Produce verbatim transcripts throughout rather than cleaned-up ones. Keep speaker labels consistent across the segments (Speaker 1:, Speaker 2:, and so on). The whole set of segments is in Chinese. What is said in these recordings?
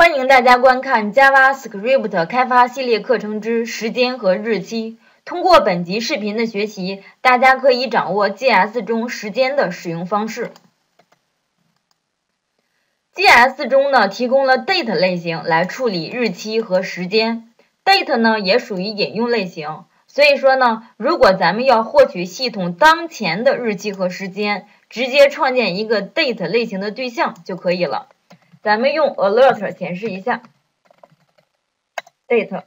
Speaker 1: 欢迎大家观看 JavaScript 开发系列课程之时间和日期。通过本集视频的学习，大家可以掌握 J S 中时间的使用方式。J S 中呢提供了 date 类型来处理日期和时间 ，date 呢也属于引用类型，所以说呢，如果咱们要获取系统当前的日期和时间，直接创建一个 date 类型的对象就可以了。咱们用 alert 显示一下 date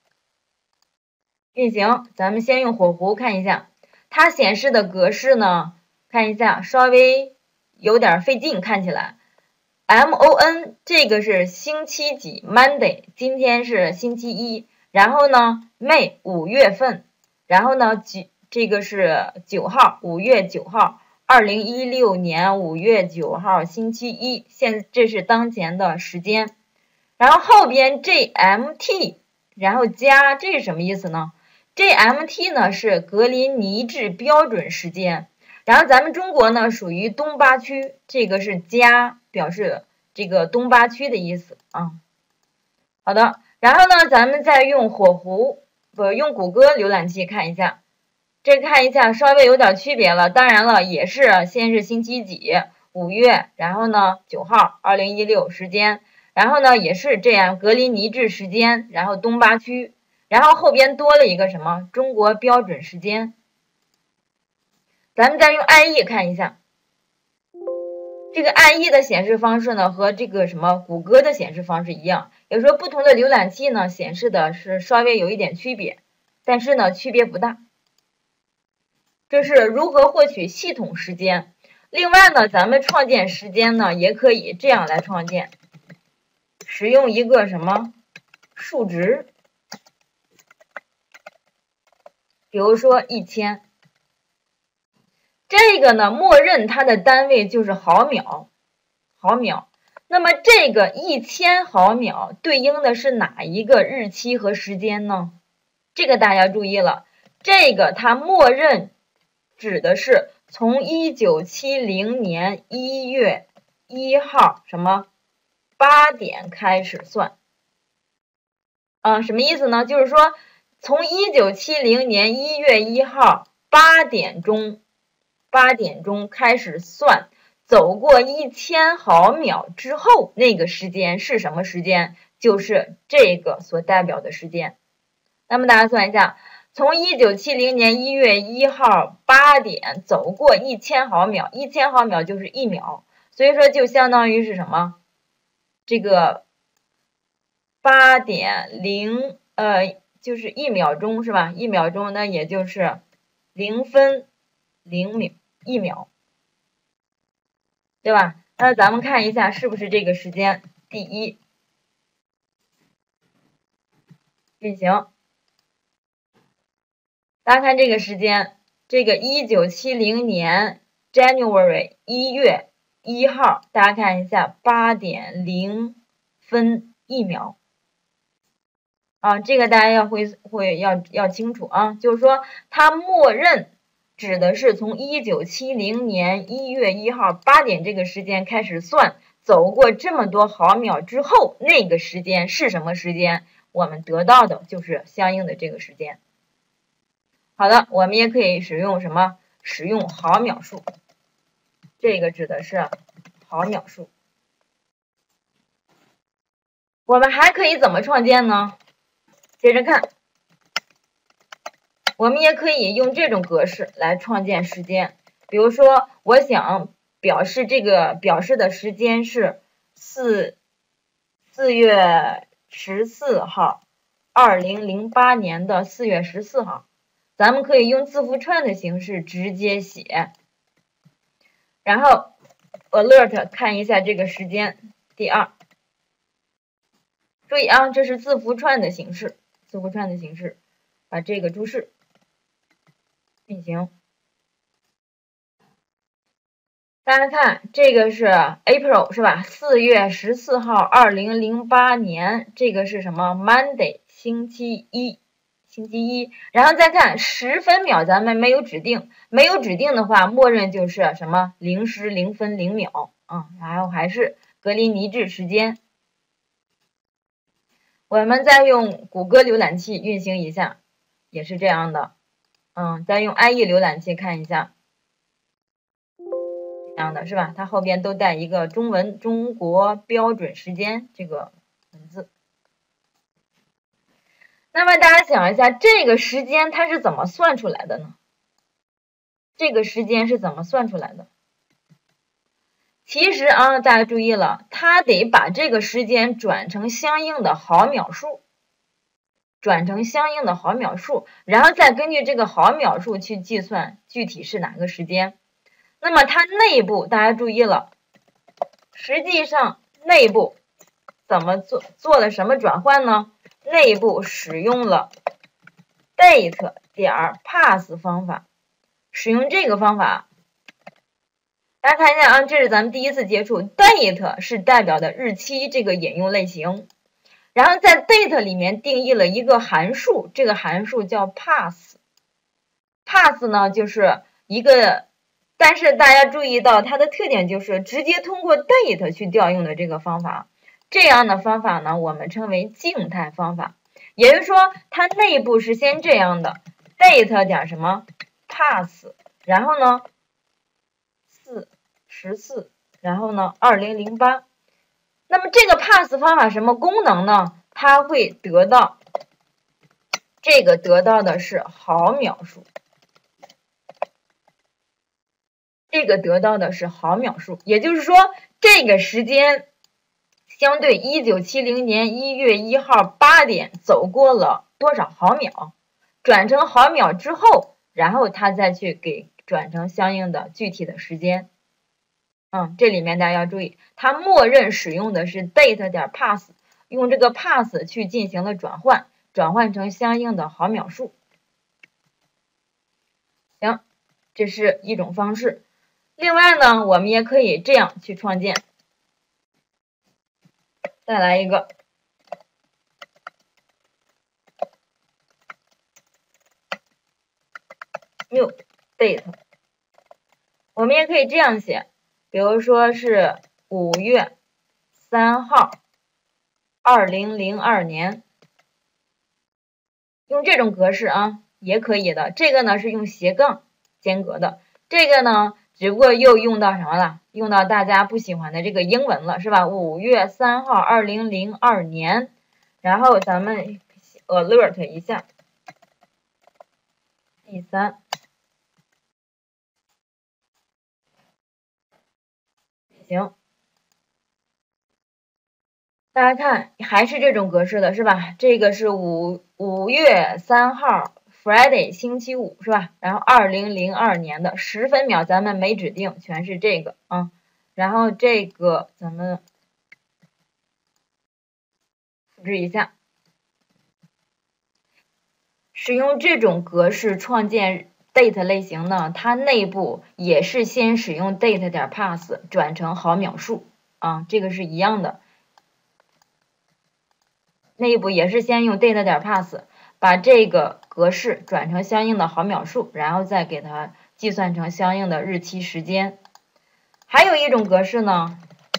Speaker 1: 运行，咱们先用火狐看一下，它显示的格式呢，看一下稍微有点费劲，看起来 mon 这个是星期几 Monday， 今天是星期一，然后呢 May 五月份，然后呢九这个是九号，五月九号。二零一六年五月九号星期一，现这是当前的时间，然后后边 G M T， 然后加这是什么意思呢 ？G M T 呢是格林尼治标准时间，然后咱们中国呢属于东八区，这个是加表示这个东八区的意思啊。好的，然后呢咱们再用火狐不用谷歌浏览器看一下。这看一下稍微有点区别了，当然了，也是先是星期几，五月，然后呢九号，二零一六时间，然后呢也是这样，格林尼治时间，然后东八区，然后后边多了一个什么中国标准时间。咱们再用 I E 看一下，这个 I E 的显示方式呢和这个什么谷歌的显示方式一样，有时候不同的浏览器呢显示的是稍微有一点区别，但是呢区别不大。这是如何获取系统时间。另外呢，咱们创建时间呢，也可以这样来创建，使用一个什么数值，比如说一千，这个呢，默认它的单位就是毫秒，毫秒。那么这个一千毫秒对应的是哪一个日期和时间呢？这个大家注意了，这个它默认指的是从一九七零年一月一号什么八点开始算，啊，什么意思呢？就是说从一九七零年一月一号八点钟八点钟开始算，走过一千毫秒之后，那个时间是什么时间？就是这个所代表的时间。那么大家算一下。从一九七零年一月一号八点走过一千毫秒，一千毫秒就是一秒，所以说就相当于是什么？这个八点零呃就是一秒钟是吧？一秒钟那也就是零分零秒一秒，对吧？那咱们看一下是不是这个时间？第一，运行。大家看这个时间，这个一九七零年 January 一月一号，大家看一下八点零分一秒啊，这个大家要会会要要清楚啊，就是说它默认指的是从一九七零年一月一号八点这个时间开始算，走过这么多毫秒之后，那个时间是什么时间？我们得到的就是相应的这个时间。好的，我们也可以使用什么？使用毫秒数，这个指的是毫秒数。我们还可以怎么创建呢？接着看，我们也可以用这种格式来创建时间。比如说，我想表示这个表示的时间是四四月十四号，二零零八年的四月十四号。咱们可以用字符串的形式直接写，然后 alert 看一下这个时间。第二，注意啊，这是字符串的形式，字符串的形式，把这个注释运行。大家看，这个是 April 是吧？四月十四号，二零零八年，这个是什么 ？Monday 星期一。星期一，然后再看十分秒，咱们没有指定，没有指定的话，默认就是什么零时零分零秒啊，然后还是格林尼治时间。 我们再用谷歌浏览器运行一下，也是这样的。嗯，再用 I E 浏览器看一下，这样的是吧？它后边都带一个中文中国标准时间这个文字。那么大家想一下，这个时间它是怎么算出来的呢？这个时间是怎么算出来的？其实啊，大家注意了，它得把这个时间转成相应的毫秒数，转成相应的毫秒数，然后再根据这个毫秒数去计算具体是哪个时间。那么它内部大家注意了，实际上内部怎么做做了什么转换呢？内部使用了 date 点 pass 方法，使用这个方法。大家看一下啊，这是咱们第一次接触 date 是代表的日期这个引用类型，然后在 date 里面定义了一个函数，这个函数叫 pass。 pass 呢就是一个，但是大家注意到它的特点就是直接通过 date 去调用的这个方法，这样的方法呢我们称为静态方法，也就是说它内部是先这样的 date 点什么 pass， 然后呢十四，然后呢二零零八。那么这个 pass 方法什么功能呢？它会得到这个得到的是毫秒数，这个得到的是毫秒数，也就是说这个时间相对一九七零年一月一号八点走过了多少毫秒，转成毫秒之后，然后它再去给转成相应的具体的时间。嗯，这里面大家要注意，它默认使用的是 date 点 pass， 用这个 pass 去进行了转换，转换成相应的毫秒数。行，这是一种方式。另外呢，我们也可以这样去创建。再来一个 new date， 我们也可以这样写。比如说是五月三号，二零零二年，用这种格式啊，也可以的。这个呢是用斜杠间隔的，这个呢只不过又用到什么了？用到大家不喜欢的这个英文了，是吧？五月三号，二零零二年，然后咱们 alert 一下，第三。行，大家看还是这种格式的是吧？这个是五五月三号 Friday 星期五是吧？然后二零零二年的十分秒咱们没指定，全是这个啊。然后这个咱们复制一下，使用这种格式创建 date 类型呢，它内部也是先使用 date 点 pass 转成毫秒数啊，这个是一样的。内部也是先用 date 点 pass 把这个格式转成相应的毫秒数，然后再给它计算成相应的日期时间。还有一种格式呢，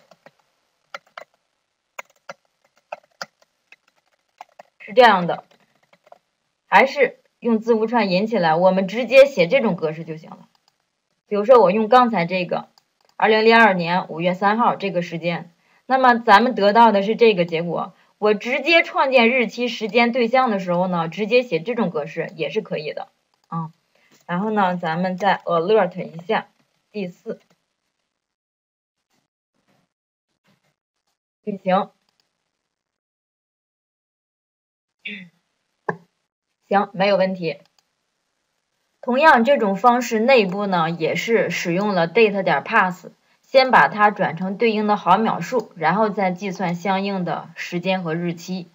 Speaker 1: 是这样的，还是用字符串引起来，我们直接写这种格式就行了。比如说我用刚才这个二零零二年五月三号这个时间，那么咱们得到的是这个结果。我直接创建日期时间对象的时候呢，直接写这种格式也是可以的啊。然后呢，咱们再 alert 一下第四，运行。行，没有问题。同样，这种方式内部呢也是使用了 date 点 pass。先把它转成对应的毫秒数，然后再计算相应的时间和日期，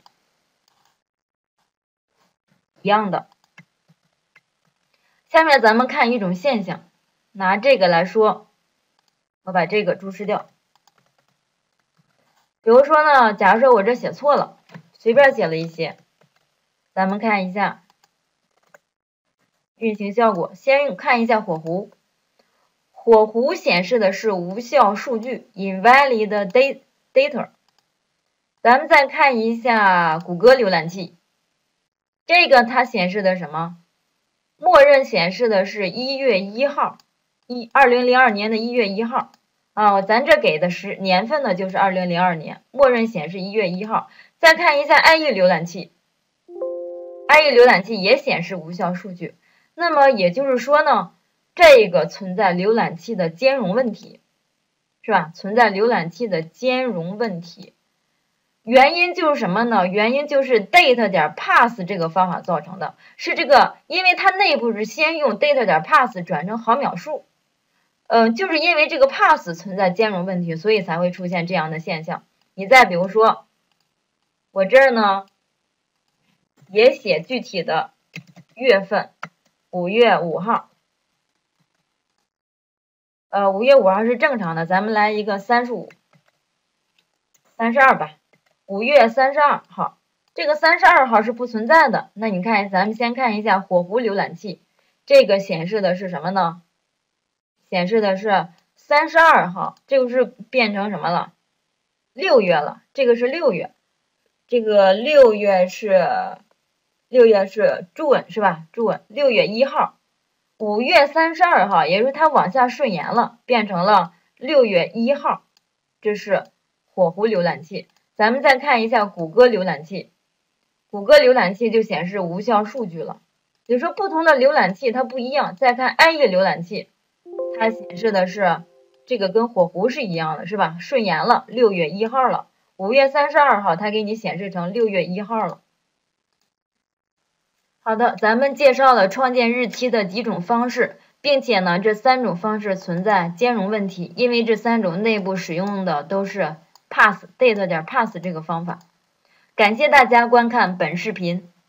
Speaker 1: 一样的。下面咱们看一种现象，拿这个来说，我把这个注释掉。比如说呢，假如说我这写错了，随便写了一些，咱们看一下运行效果。先看一下火狐。火狐显示的是无效数据 invalid data， 咱们再看一下谷歌浏览器，这个它显示的什么？默认显示的是一月一号，一二零零二年的一月一号啊，咱这给的是年份呢，就是二零零二年，默认显示一月一号。再看一下 I E 浏览器 ，I E 浏览器也显示无效数据。那么也就是说呢，这个存在浏览器的兼容问题，是吧？存在浏览器的兼容问题，原因就是什么呢？原因就是 date 点 pass 这个方法造成的，是这个，因为它内部是先用 date 点 pass 转成毫秒数，嗯、呃，就是因为这个 pass 存在兼容问题，所以才会出现这样的现象。你再比如说，我这儿呢也写具体的月份，五月五号。呃，五月五号是正常的，咱们来一个三十五、三十二吧。五月三十二号，这个三十二号是不存在的。那你看，咱们先看一下火狐浏览器，这个显示的是什么呢？显示的是三十二号，这个是变成什么了？六月了，这个是六月，这个六月是六月是 June 是吧 ？June 六月一号。五月三十二号，也就是它往下顺延了，变成了六月一号，这是火狐浏览器。咱们再看一下谷歌浏览器，谷歌浏览器就显示无效数据了。也就是说，不同的浏览器它不一样。再看 I E 浏览器，它显示的是这个跟火狐是一样的，是吧？顺延了，六月一号了。五月三十二号，它给你显示成六月一号了。好的，咱们介绍了创建日期的几种方式，并且呢，这三种方式存在兼容问题，因为这三种内部使用的都是 pass date 点 pass 这个方法。感谢大家观看本视频。